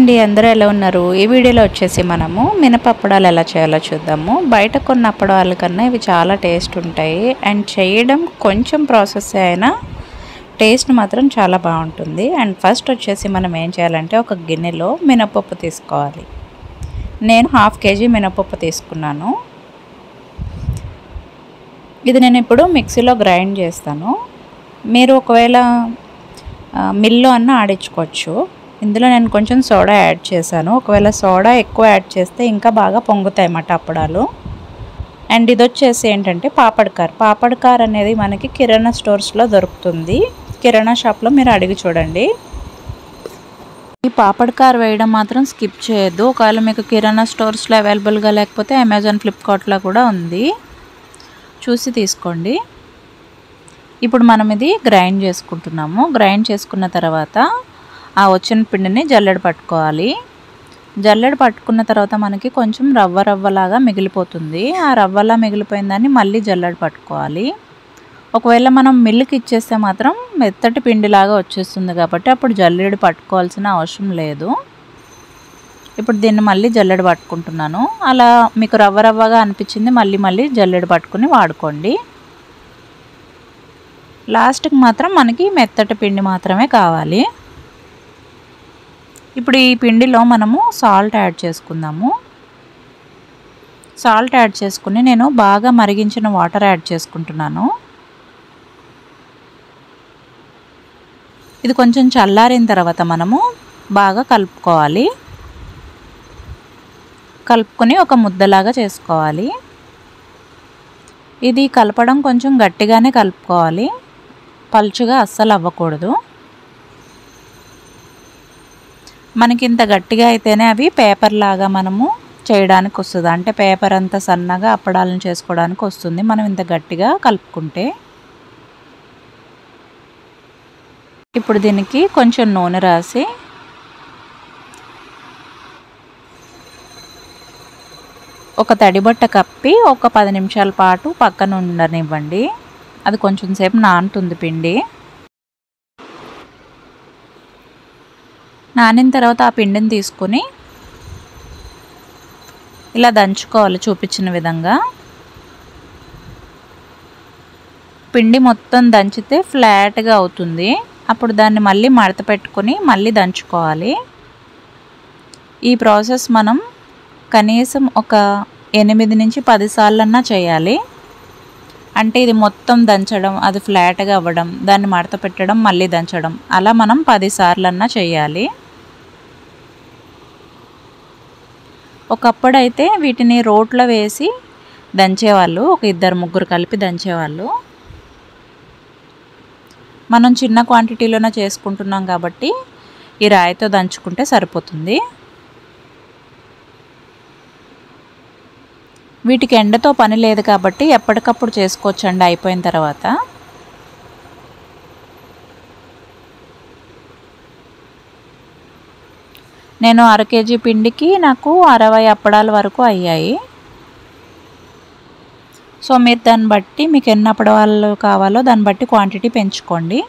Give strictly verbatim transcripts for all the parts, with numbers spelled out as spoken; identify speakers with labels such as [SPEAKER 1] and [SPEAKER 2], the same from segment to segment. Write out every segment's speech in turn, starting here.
[SPEAKER 1] అండి, అందరూ ఎలా ఉన్నారు? ఈ వీడియోలో వచ్చేసి మనము మినపప్పడాలు ఎలా చేయాలో చూద్దాము. బయట కొన్న అప్పడాల కన్నా ఇవి చాలా టేస్ట్ ఉంటాయి అండ్ చేయడం కొంచెం ప్రాసెస్ అయినా టేస్ట్ మాత్రం చాలా బాగుంటుంది. అండ్ ఫస్ట్ వచ్చేసి మనం ఏం చేయాలంటే ఒక గిన్నెలో మినపప్పు తీసుకోవాలి. నేను హాఫ్ కేజీ మినపప్పు తీసుకున్నాను. ఇది నేను ఇప్పుడు మిక్సీలో గ్రైండ్ చేస్తాను. మీరు ఒకవేళ మిల్లో అన్న ఆడించుకోవచ్చు. ఇందులో నేను కొంచెం సోడా యాడ్ చేశాను. ఒకవేళ సోడా ఎక్కువ యాడ్ చేస్తే ఇంకా బాగా పొంగుతాయి అన్నమాట అప్పడాలు. అండ్ ఇది వచ్చేసి ఏంటంటే పాపడ్కార్. పాపడ్కార్ అనేది మనకి కిరాణా స్టోర్స్లో దొరుకుతుంది. కిరాణా షాప్లో మీరు అడిగి చూడండి. ఈ పాపడ్కార్ వేయడం మాత్రం స్కిప్ చేయొద్దు. ఒకవేళ మీకు కిరాణా స్టోర్స్లో అవైలబుల్గా లేకపోతే అమెజాన్, ఫ్లిప్కార్ట్లో కూడా ఉంది, చూసి తీసుకోండి. ఇప్పుడు మనం ఇది గ్రైండ్ చేసుకుంటున్నాము. గ్రైండ్ చేసుకున్న తర్వాత ఆ వచ్చిన పిండిని జల్లెడ పట్టుకోవాలి. జల్లెడ పట్టుకున్న తర్వాత మనకి కొంచెం రవ్వ రవ్వలాగా మిగిలిపోతుంది. ఆ రవ్వలా మిగిలిపోయిన దాన్ని మళ్ళీ జల్లెడ పట్టుకోవాలి. ఒకవేళ మనం మిల్లుకి ఇచ్చేస్తే మాత్రం మెత్తటి పిండిలాగా వచ్చేస్తుంది కాబట్టి అప్పుడు జల్లెడ పట్టుకోవాల్సిన అవసరం లేదు. ఇప్పుడు దీన్ని మళ్ళీ జల్లెడ పట్టుకుంటున్నాను. అలా మీకు రవ్వ రవ్వగా అనిపించింది మళ్ళీ మళ్ళీ జల్లెడ పట్టుకుని వాడుకోండి. లాస్ట్కి మాత్రం మనకి మెత్తటి పిండి మాత్రమే కావాలి. ఇప్పుడు ఈ పిండిలో మనము సాల్ట్ యాడ్ చేసుకుందాము. సాల్ట్ యాడ్ చేసుకుని నేను బాగా మరిగించిన వాటర్ యాడ్ చేసుకుంటున్నాను. ఇది కొంచెం చల్లారిన తర్వాత మనము బాగా కలుపుకోవాలి. కలుపుకొని ఒక ముద్దలాగా చేసుకోవాలి. ఇది కలపడం కొంచెం గట్టిగానే కలుపుకోవాలి, పలుచుగా అస్సలు అవ్వకూడదు. మనకి ఇంత గట్టిగా అయితేనే అవి పేపర్ లాగా మనము చేయడానికి వస్తుంది. అంటే పేపర్ అంతా సన్నగా అప్పడాలను చేసుకోవడానికి వస్తుంది మనం ఇంత గట్టిగా కలుపుకుంటే. ఇప్పుడు దీనికి కొంచెం నూనె రాసి ఒక తడిబట్ట కప్పి ఒక పది నిమిషాల పాటు పక్కన ఉండనివ్వండి. అది కొంచెం సేపు నానుతుంది పిండి. నానిన తర్వాత ఆ పిండిని తీసుకొని ఇలా దంచుకోవాలి చూపించిన విధంగా. పిండి మొత్తం దంచితే ఫ్లాట్గా అవుతుంది. అప్పుడు దాన్ని మళ్ళీ మడత పెట్టుకొని మళ్ళీ దంచుకోవాలి. ఈ ప్రాసెస్ మనం కనీసం ఒక ఎనిమిది నుంచి పది సార్లన్నా చేయాలి. అంటే ఇది మొత్తం దంచడం, అది ఫ్లాట్గా అవ్వడం, దాన్ని మడత పెట్టడం, మళ్ళీ దంచడం, అలా మనం పది సార్లన్నా చేయాలి. ఒకప్పుడైతే వీటిని రోట్లో వేసి దంచేవాళ్ళు, ఒక ఇద్దరు ముగ్గురు కలిపి దంచేవాళ్ళు. మనం చిన్న క్వాంటిటీలోనే చేసుకుంటున్నాం కాబట్టి ఈ రాయితో దంచుకుంటే సరిపోతుంది. వీటికి ఎండతో పని లేదు కాబట్టి ఎప్పటికప్పుడు చేసుకోవచ్చండి అయిపోయిన తర్వాత. నేను అర కేజీ పిండికి నాకు అరవై అప్పడాల వరకు అయ్యాయి. సో మీరు దాన్ని బట్టి మీకు ఎన్ని అప్పడాలు కావాలో దాన్ని బట్టి క్వాంటిటీ పెంచుకోండి.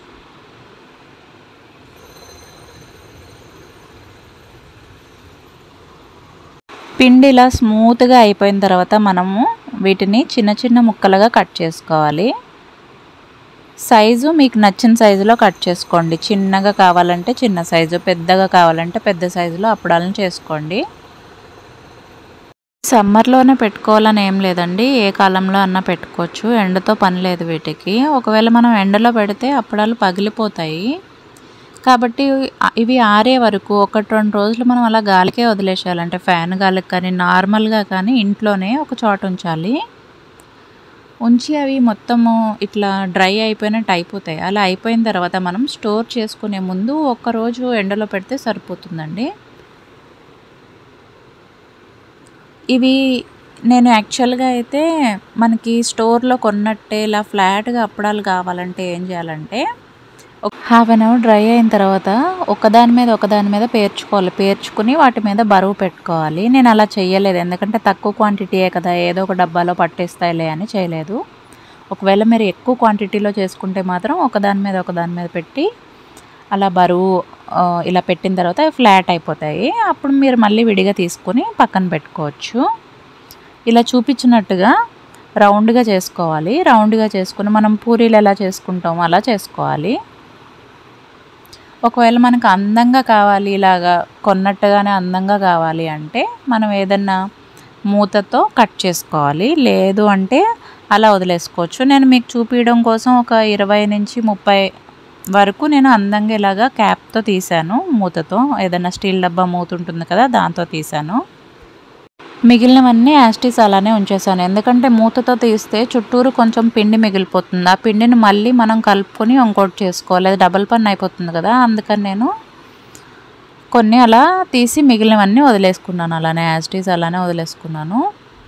[SPEAKER 1] పిండి ఇలా స్మూత్గా అయిపోయిన తర్వాత మనము వీటిని చిన్న చిన్న ముక్కలుగా కట్ చేసుకోవాలి. సైజు మీకు నచ్చిన సైజులో కట్ చేసుకోండి. చిన్నగా కావాలంటే చిన్న సైజు, పెద్దగా కావాలంటే పెద్ద సైజులో అప్పడాలను చేసుకోండి. సమ్మర్లోనే పెట్టుకోవాలని ఏం లేదండి, ఏ కాలంలో అన్నా పెట్టుకోవచ్చు. ఎండతో పని లేదు వీటికి. ఒకవేళ మనం ఎండలో పెడితే అప్పడాలు పగిలిపోతాయి కాబట్టి ఇవి ఆరే వరకు ఒకటి రెండు రోజులు మనం అలా గాలికే వదిలేసేయాలంటే ఫ్యాన్ గాలికి కానీ నార్మల్గా కానీ ఇంట్లోనే ఒక చోట ఉంచాలి. ఉంచి అవి మొత్తము ఇట్లా డ్రై అయిపోయినట్టు అయిపోతాయి. అలా అయిపోయిన తర్వాత మనం స్టోర్ చేసుకునే ముందు ఒక్కరోజు ఎండలో పెడితే సరిపోతుందండి. ఇవి నేను యాక్చువల్గా అయితే మనకి స్టోర్లో కొన్నట్టే ఇలా ఫ్లాట్గా అప్పడాలు కావాలంటే ఏం చేయాలంటే హాఫ్ అన్ అవర్ డ్రై అయిన తర్వాత ఒకదాని మీద ఒకదాని మీద పేర్చుకోవాలి. పేర్చుకుని వాటి మీద బరువు పెట్టుకోవాలి. నేను అలా చేయలేదు, ఎందుకంటే తక్కువ క్వాంటిటీయే కదా, ఏదో ఒక డబ్బాలో పట్టేస్తాయిలే అని చేయలేదు. ఒకవేళ మీరు ఎక్కువ క్వాంటిటీలో చేసుకుంటే మాత్రం ఒకదాని మీద ఒకదాని మీద పెట్టి అలా బరువు ఇలా పెట్టిన తర్వాత ఫ్లాట్ అయిపోతాయి. అప్పుడు మీరు మళ్ళీ విడిగా తీసుకొని పక్కన పెట్టుకోవచ్చు. ఇలా చూపించినట్టుగా రౌండ్గా చేసుకోవాలి. రౌండ్గా చేసుకుని మనం పూరీలు ఎలా చేసుకుంటామో అలా చేసుకోవాలి. ఒకవేళ మనకు అందంగా కావాలి, ఇలాగా కొన్నట్టుగానే అందంగా కావాలి అంటే మనం ఏదన్నా మూతతో కట్ చేసుకోవాలి. లేదు అంటే అలా వదిలేసుకోవచ్చు. నేను మీకు చూపించడం కోసం ఒక ఇరవై నుంచి ముప్పై వరకు నేను అందంగా ఇలాగా క్యాప్తో తీసాను. మూతతో ఏదైనా స్టీల్ డబ్బా మూత ఉంటుంది కదా, దాంతో తీసాను. మిగిలినవన్నీ యాస్టీస్ అలానే ఉంచేసాను. ఎందుకంటే మూతతో తీస్తే చుట్టూరు కొంచెం పిండి మిగిలిపోతుంది. ఆ పిండిని మళ్ళీ మనం కలుపుకొని ఇంకోటి చేసుకోవాలి. అది డబల్ పని అయిపోతుంది కదా, అందుకని నేను కొన్ని అలా తీసి మిగిలినవన్నీ వదిలేసుకున్నాను. అలానే యాస్టీస్ అలానే వదిలేసుకున్నాను.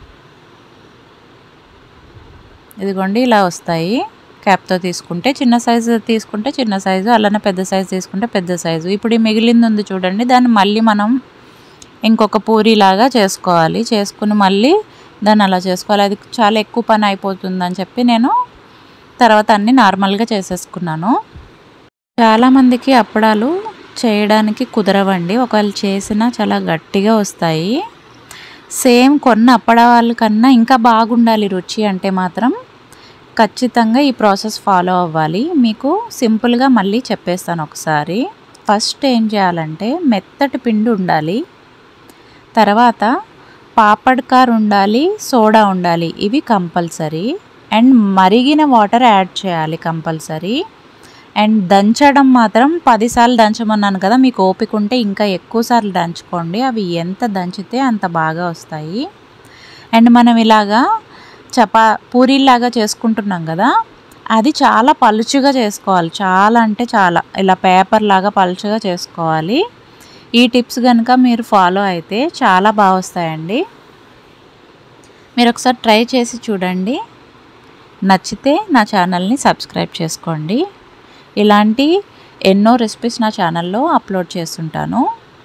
[SPEAKER 1] ఇదిగోండి ఇలా వస్తాయి. క్యాప్తో తీసుకుంటే చిన్న సైజు తీసుకుంటే చిన్న సైజు, అలానే పెద్ద సైజు తీసుకుంటే పెద్ద సైజు. ఇప్పుడు ఈ మిగిలింది ఉంది చూడండి, దాన్ని మళ్ళీ మనం ఇంకొక పూరీలాగా చేసుకోవాలి. చేసుకుని మళ్ళీ దాన్ని అలా చేసుకోవాలి. అది చాలా ఎక్కువ పని అయిపోతుందని చెప్పి నేను తర్వాత అన్నీ నార్మల్గా చేసేసుకున్నాను. చాలామందికి అప్పడాలు చేయడానికి కుదరవండి. ఒకవేళ చేసినా చాలా గట్టిగా వస్తాయి. సేమ్ కొన్న అప్పడాల కన్నా ఇంకా బాగుండాలి రుచి అంటే మాత్రం ఖచ్చితంగా ఈ ప్రాసెస్ ఫాలో అవ్వాలి. మీకు సింపుల్గా మళ్ళీ చెప్పేస్తాను ఒకసారి. ఫస్ట్ ఏం చేయాలంటే మెత్తటి పిండి ఉండాలి, తర్వాత పాపడ్ కార్ ఉండాలి, సోడా ఉండాలి, ఇవి కంపల్సరీ. అండ్ మరిగిన వాటర్ యాడ్ చేయాలి కంపల్సరీ. అండ్ దంచడం మాత్రం పదిసార్లు దంచమన్నాను కదా, మీకు ఓపిక ఉంటే ఇంకా ఎక్కువసార్లు దంచుకోండి. అవి ఎంత దంచితే అంత బాగా వస్తాయి. అండ్ మనం ఇలాగా చపా పూరీలాగా చేసుకుంటున్నాం కదా, అది చాలా పలుచుగా చేసుకోవాలి. చాలా అంటే చాలా ఇలా పేపర్ లాగా పలుచుగా చేసుకోవాలి. ఈ టిప్స్ కనుక మీరు ఫాలో అయితే చాలా బాగా వస్తాయండి. మీరు ఒకసారి ట్రై చేసి చూడండి. నచ్చితే నా ఛానల్ని సబ్స్క్రైబ్ చేసుకోండి. ఇలాంటి ఎన్నో రెసిపీస్ నా ఛానల్లో అప్లోడ్ చేస్తుంటాను.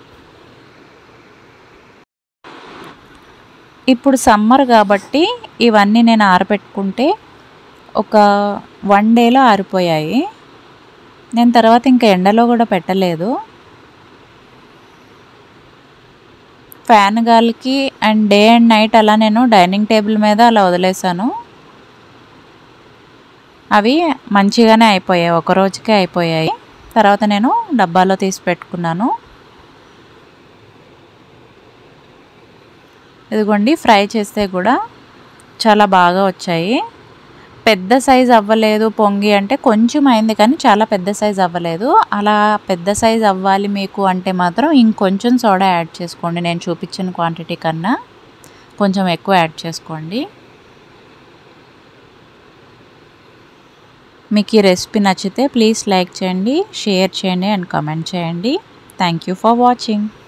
[SPEAKER 1] ఇప్పుడు సమ్మర్ కాబట్టి ఇవన్నీ నేను ఆరబెట్టుకుంటే ఒక వన్ డేలో ఆరిపోయాయి. నేను తర్వాత ఇంకా ఎండలో కూడా పెట్టలేదు. ఫ్యాన్ గాలికి అండ్ డే అండ్ నైట్ అలా నేను డైనింగ్ టేబుల్ మీద అలా వదిలేసాను. అవి మంచిగానే అయిపోయాయి, ఒక రోజుకే అయిపోయాయి. తర్వాత నేను డబ్బాలో తీసి పెట్టుకున్నాను. ఇదిగోండి ఫ్రై చేస్తే కూడా చాలా బాగా వచ్చాయి. పెద్ద సైజ్ అవ్వలేదు పొంగి అంటే కొంచెం అయింది, కానీ చాలా పెద్ద సైజ్ అవ్వలేదు. అలా పెద్ద సైజ్ అవ్వాలి మీకు అంటే మాత్రం ఇంకొంచెం సోడా యాడ్ చేసుకోండి. నేను చూపించిన క్వాంటిటీ కన్నా కొంచెం ఎక్కువ యాడ్ చేసుకోండి. మీకు ఈ రెసిపీ నచ్చితే ప్లీజ్ లైక్ చేయండి, షేర్ చేయండి అండ్ కామెంట్ చేయండి. Thank you for watching.